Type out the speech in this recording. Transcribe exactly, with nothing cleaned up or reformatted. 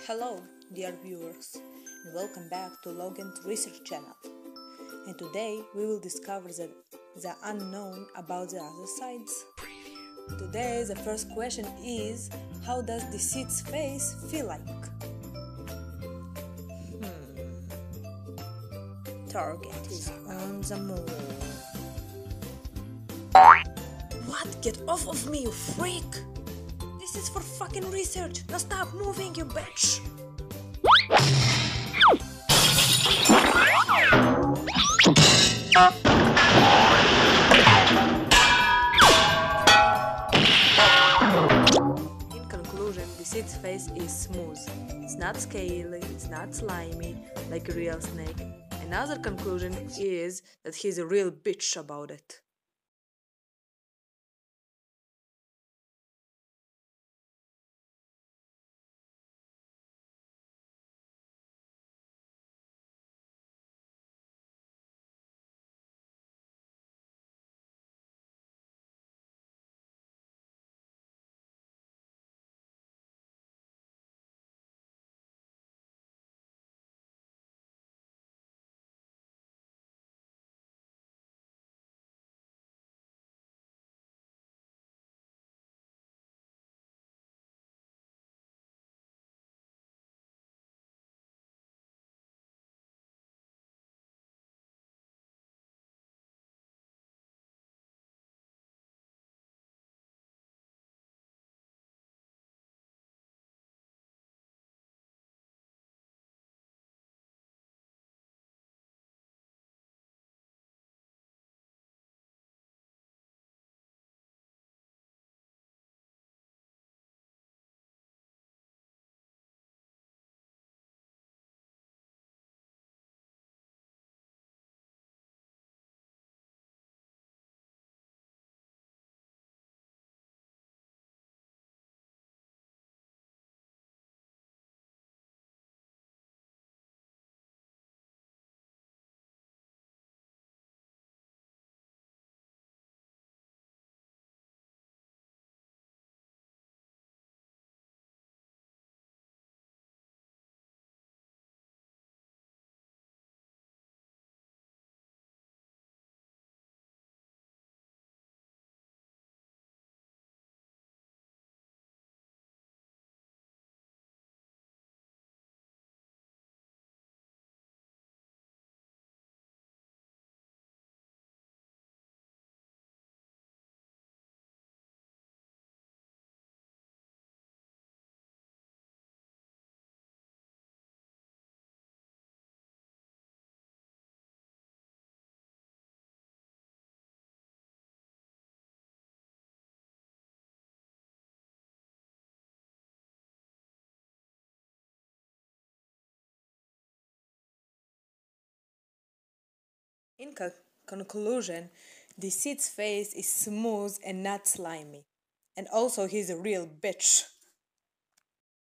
Hello, dear viewers, and welcome back to Logan's research channel. And today we will discover the, the unknown about the other sides. Today the first question is, how does the seed's face feel like? Hmm. Target is on the moon. What? Get off of me, you freak! This is for fucking research. Now stop moving, you bitch. In conclusion, the seed's face is smooth. It's not scaly, it's not slimy like a real snake. Another conclusion is that he's a real bitch about it. In co- conclusion, the seed's face is smooth and not slimy. And also he's a real bitch.